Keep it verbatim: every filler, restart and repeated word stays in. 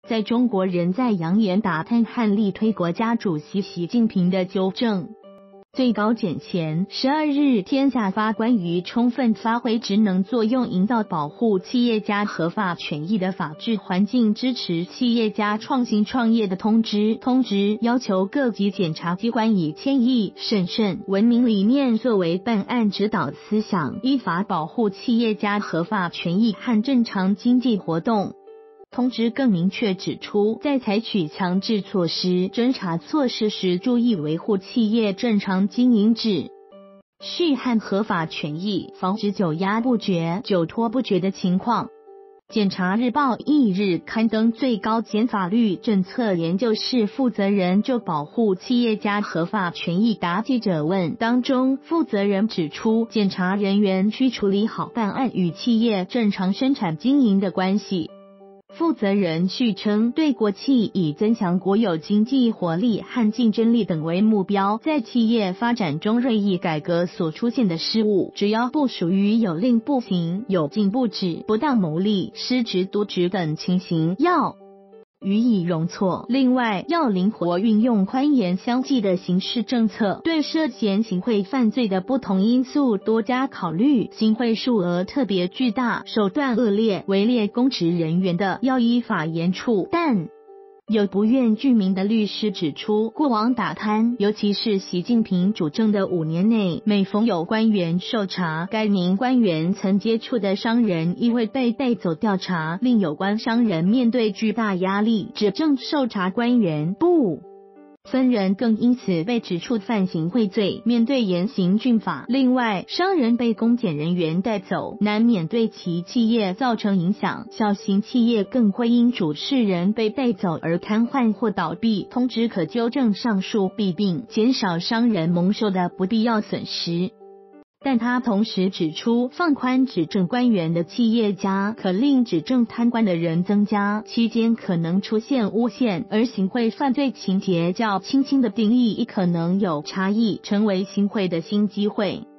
在中国仍在扬言打贪和力推国家主席习近平的纠正。最高检前十二日天下发关于充分发挥职能作用，营造保护企业家合法权益的法治环境，支持企业家创新创业的通知。通知要求各级检察机关以谦抑、审慎、文明理念作为办案指导思想，依法保护企业家合法权益和正常经济活动。通知更明确指出，在采取强制措施、侦查措施时，注意维护企业正常经营秩序和合法权益，防止久压不决、久拖不决的情况。检察日报翌日刊登最高检法律政策研究室负责人就保护企业家合法权益答记者问当中，负责人指出，检察人员需处理好办案与企业正常生产经营的关系。负责人续称，对国企以增强国有经济活力和竞争力等为目标，在企业发展中锐意改革所出现的失误，只要不属于有令不行、有禁不止、不当牟利、失职渎职等情形，要予以容错。另外，要灵活运用宽严相济的刑事政策，对涉嫌行贿犯罪的不同因素多加考虑。行贿数额特别巨大、手段恶劣、违劣公职人员的，要依法严处。但有不愿具名的律师指出，过往打贪，尤其是习近平主政的五年内，每逢有官员受查，该名官员曾接触的商人因为被带走调查，令有关商人面对巨大压力，指证受查官员不分人更因此被指触犯行贿罪，面对严刑峻法。另外，商人被公检人员带走，难免对其企业造成影响，小型企业更会因主事人被带走而瘫痪或倒闭。通知可纠正上述弊病，减少商人蒙受的不必要损失。但他同时指出，放宽指证官员的企业家，可令指证贪官的人增加，期间可能出现诬陷，而行贿犯罪情节较轻轻的定义亦可能有差异，成为行贿的新机会。